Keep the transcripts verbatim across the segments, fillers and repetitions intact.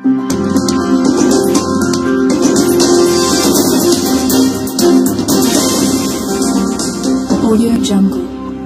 Audio Jungle.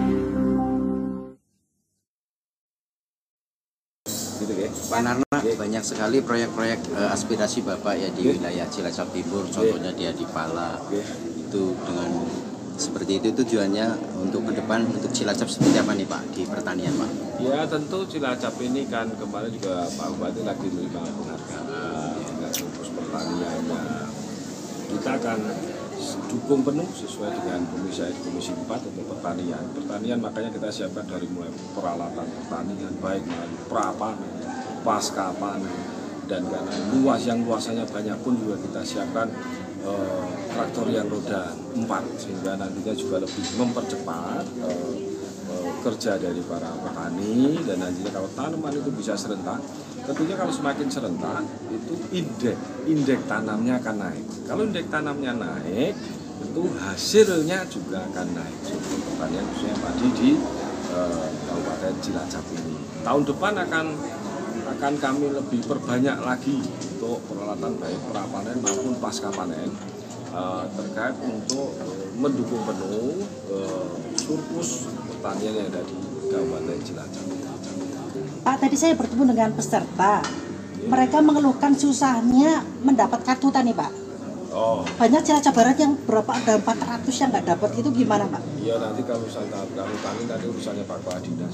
Gitu ya, Pak Narna, banyak sekali proyek-proyek uh, aspirasi Bapak ya di wilayah Cilacap Timur, contohnya di Adipala. Itu dengan seperti itu tujuannya untuk ke depan untuk Cilacap seperti apa nih Pak di pertanian Pak? Ya tentu Cilacap ini kan kemarin juga Pak Bupati lagi menerima penghargaan dengan fokus pertaniannya. Kita akan dukung penuh sesuai dengan komisi komisi empat untuk pertanian. Pertanian makanya kita siapkan dari mulai peralatan pertanian baik melalui prapanen, pasca panen, dan karena luas yang luasannya banyak pun juga kita siapkan eh, traktor yang roda empat sehingga nantinya juga lebih mempercepat eh, eh, kerja dari para petani, dan nantinya kalau tanaman itu bisa serentak, tentunya kalau semakin serentak itu indeks indeks tanamnya akan naik. Kalau indeks tanamnya naik, tentu hasilnya juga akan naik. Seperti pertanian khususnya padi di eh, Kabupaten Cilacap ini. Tahun depan akan akan kami lebih perbanyak lagi untuk peralatan baik prapanen maupun pasca panen eh, terkait untuk eh, mendukung penuh eh, surplus pertanian yang ada di Kabupaten Cilacap. Pak, tadi saya bertemu dengan peserta. Mereka mengeluhkan susahnya mendapat kartu tani, Pak. Oh. Banyak Cilacap Barat yang berapa ada empat ratus yang nggak dapat, itu gimana, Pak? Iya, nanti kalau misalnya kartu tani tadi urusannya Pak Kepala Dinas.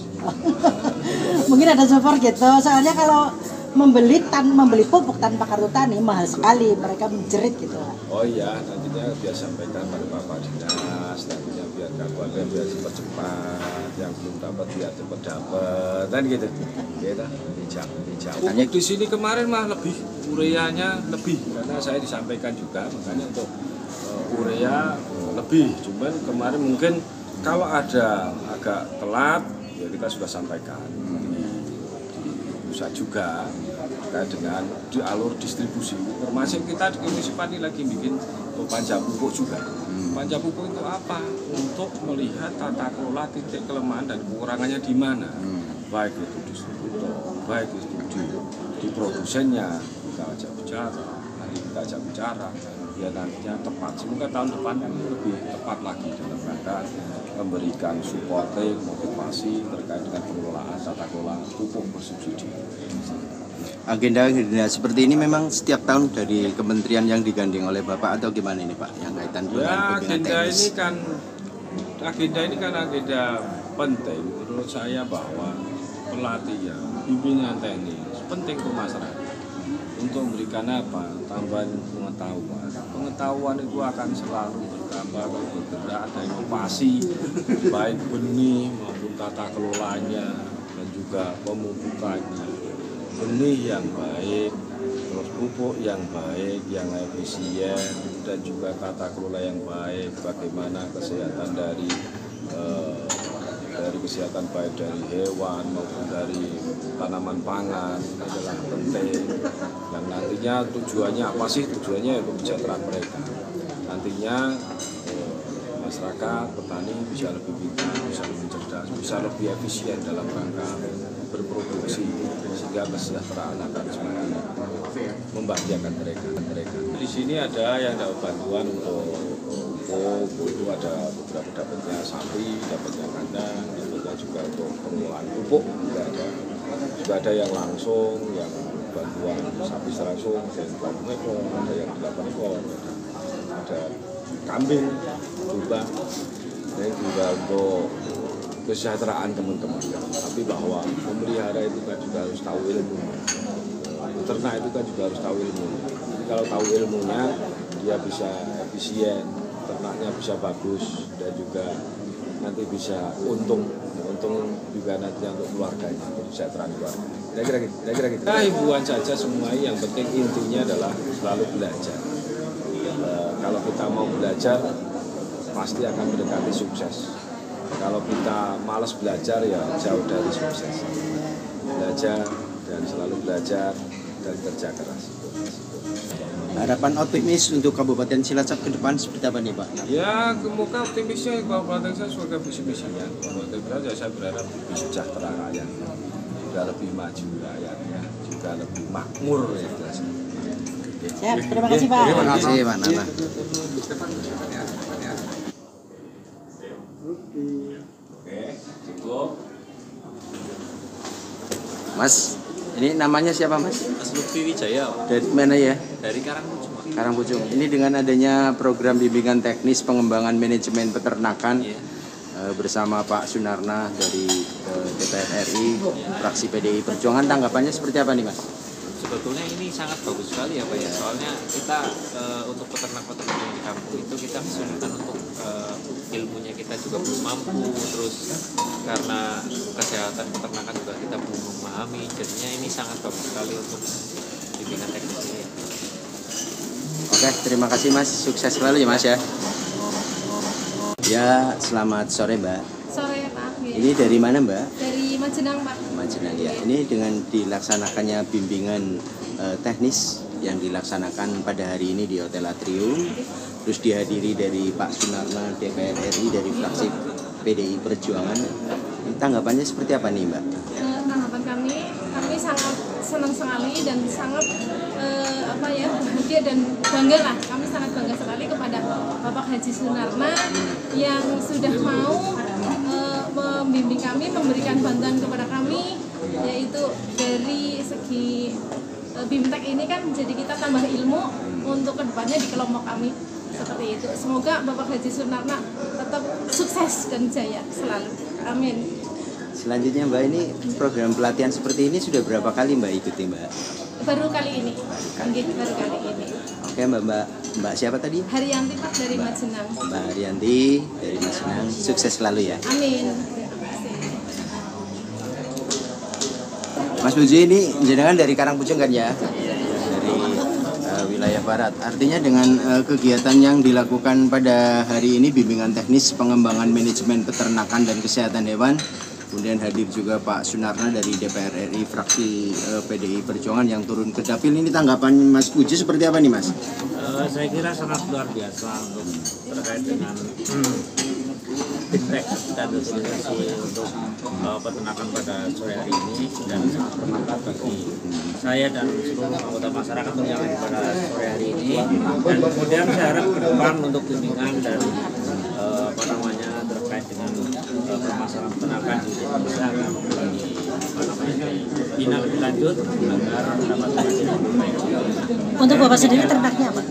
Mungkin ada support gitu. Soalnya kalau membeli tan membeli pupuk tanpa kartu tani mahal sekali, mereka menjerit gitu. Oh iya, nantinya biar sampaikan pada Pak Kepala Dinas, nantinya biar kabupaten biar cepat cepat, yang belum dapat biar cepat dapat, dan gitu. Kita bijak, bijak. Pupuk di sini kemarin mah lebih, ureanya lebih, karena saya disampaikan juga, makanya untuk uh, urea uh, lebih. Cuman kemarin mungkin kalau ada agak telat, ya kita sudah sampaikan di, di pusat juga terkait dengan di alur distribusi. Termasuk kita di Komisi Padi lagi bikin panja pupuk juga. Panja pupuk itu apa? Untuk melihat tata kelola titik kelemahan dan kekurangannya di mana. Baik itu distributor, baik itu di, di produsennya, kita ajak bicara, hari kita ajak bicara, ya nantinya tepat. Semoga tahun depan kan lebih tepat lagi dalam rangka memberikan supporting, motivasi terkait dengan pengelolaan tata kelola pupuk bersubsidi. Agenda-agenda seperti ini memang setiap tahun dari kementerian yang digandeng oleh Bapak atau gimana ini Pak yang kaitan dengan ya, pimpinan agenda teknis? ini kan agenda ini kan agenda penting menurut saya, bahwa pelatihan pimpinan teknis penting ke masyarakat untuk memberikan apa? Tambahan pengetahuan. Pengetahuan itu akan selalu bertambah kalau bergerak, ada inovasi baik benih maupun tata kelolanya dan juga pemupukannya. Benih yang baik, terus pupuk yang baik, yang efisien, dan juga tata kelola yang baik. Bagaimana kesehatan dari eh, dari kesehatan baik dari hewan maupun dari tanaman pangan adalah penting. Dan nantinya tujuannya apa sih? Tujuannya untuk kesejahteraan mereka. Nantinya eh, masyarakat, petani bisa lebih pintar, bisa lebih cerdas, bisa lebih efisien dalam rangka berproduksi, sehingga kesejahteraan akan semakin membahagiakan mereka. mereka. Di sini ada yang dapat bantuan untuk pupuk, itu ada beberapa dapatnya sapi, dapatnya kandang, dapatnya juga untuk pengelolaan pupuk juga ada. Juga ada yang langsung, yang bantuan sapi langsung, dan delapan ekor, ada yang delapan ekor, ada kambing juga, dan juga untuk kesejahteraan teman-teman. Tapi bahwa memelihara itu kan juga harus tahu ilmu. Ternak itu kan juga harus tahu ilmu. Jadi kalau tahu ilmunya, dia bisa efisien, ternaknya bisa bagus, dan juga nanti bisa untung, untung juga nanti untuk keluarganya, untuk kesejahteraan keluarga. Kira-kira gitu. Kira-kira gitu. Nah, himbauan saja semua, yang penting intinya adalah selalu belajar. E, kalau kita mau belajar, pasti akan mendekati sukses. Kalau kita malas belajar, ya jauh dari sukses. Belajar dan selalu belajar dan kerja keras. Harapan optimis untuk Kabupaten Cilacap ke depan seperti apa nih Pak? Ya, semoga optimisnya Kabupaten saya sebagai visi misinya. Kabupaten Cilacap, saya berharap lebih sejahtera rakyat. juga lebih maju rakyatnya, juga lebih makmur ya jelas. Siap, terima kasih Pak. Terima kasih Pak Nana. Oke, cukup. Mas, ini namanya siapa Mas? Mas Lutfi Wijaya, Dari mana ya? dari Karangpucung. Karangpucung. Ini dengan adanya program bimbingan teknis pengembangan manajemen peternakan Iya. eh, bersama Pak Sunarna dari eh, D P R R I, fraksi P D I Perjuangan, tanggapannya seperti apa nih Mas? Sebetulnya ini sangat bagus sekali ya Pak ya. Soalnya kita eh, untuk peternak-peternak yang di kampung itu kita kesulitan untuk eh, ilmunya kita juga belum mampu, terus karena kesehatan peternakan juga kita belum memahami. Jadinya ini sangat bagus sekali untuk bimbingan teknis ini. Oke, terima kasih Mas. Sukses selalu ya Mas ya. Ya, selamat sore Mbak. Sore Pak. Ini dari mana Mbak? Dari Majenang Pak. Majenang ya. Ini dengan dilaksanakannya bimbingan eh, teknis yang dilaksanakan pada hari ini di Hotel Atrium, terus dihadiri dari Pak Sunarna D P R R I dari fraksi P D I Perjuangan. Tanggapannya seperti apa nih Mbak? Eh, tanggapan kami, kami sangat senang sekali dan sangat eh, apa ya bahagia dan bangga lah. Kami sangat bangga sekali kepada Bapak Haji Sunarna yang sudah mau eh, membimbing kami, memberikan bantuan kepada kami, yaitu dari segi eh, Bimtek ini kan jadi kita tambah ilmu untuk kedepannya di kelompok kami seperti itu. Semoga Bapak Haji Sunarna tetap sukses dan jaya selalu. Amin. Selanjutnya Mbak, ini program pelatihan seperti ini sudah berapa kali Mbak ikuti Mbak? Baru kali ini, Nggih, baru kali ini. Oke Mbak, Mbak, Mbak siapa tadi? Haryanti Pak dari Majenang. Mbak Haryanti dari Majenang, sukses selalu ya. Amin. Mas Puji, ini jenengan dari Karangpucung kan ya? Dari uh, wilayah barat. Artinya dengan uh, kegiatan yang dilakukan pada hari ini, bimbingan teknis pengembangan manajemen peternakan dan kesehatan hewan, kemudian hadir juga Pak Sunarna dari D P R R I fraksi uh, P D I Perjuangan yang turun ke dapil. Ini tanggapan Mas Puji seperti apa nih Mas? Uh, saya kira sangat luar biasa untuk terkait dengan hmm, Bimtek dan sosialisasi untuk uh, peternakan pada sore hari ini, dan sangat bermanfaat bagi saya dan seluruh anggota masyarakat yang ada pada sore hari ini. Dan kemudian saya harap ke depan untuk bimbingan dan uh, apa namanya terkait dengan uh, permasalahan peternakan di Indonesia akan di apa namanya dibina lebih lanjut agar dapat menghasilkan lebih baik. Untuk Bapak sendiri ternaknya apa?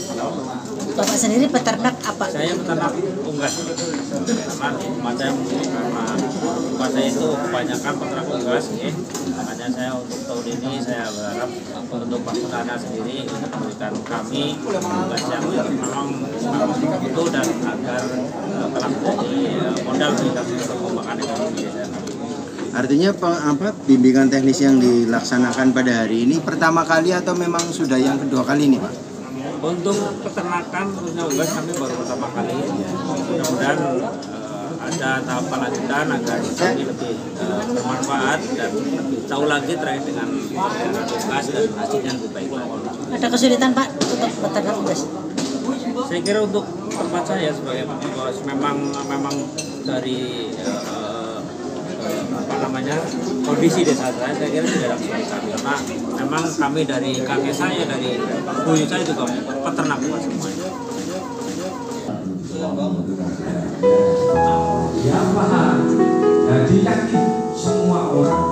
Bapak sendiri peternak apa? Saya peternak unggas. Karena rumah saya karena rumah saya itu kebanyakan peternak unggas, ya. Makanya saya untuk tahun ini saya berharap untuk Pak Sunarna sendiri memberikan kami unggas yang memang memang itu, dan agar uh, telah menjadi uh, modal bagi kami untuk pengembangan ekonomi desa kami. Artinya pe- apa bimbingan teknis yang dilaksanakan pada hari ini pertama kali atau memang sudah yang kedua kali nih Pak? Untuk peternakan khususnya unggas kami baru pertama kali. Mudah-mudahan uh, ada tahapan lanjutan agar kami lebih uh, bermanfaat dan lebih tahu lagi terkait dengan peternakan unggas dan hasilnya lebih baik lagi. Ada kesulitan Pak untuk peternak unggas? Saya kira untuk tempat saya sebagai bos memang memang dari uh, apa namanya kondisi desa saya, saya kira tidak ada kesulitan karena memang kami dari kakek saya, dari buyut saya juga peternak semuanya. Ya paham, jadi yakin semua orang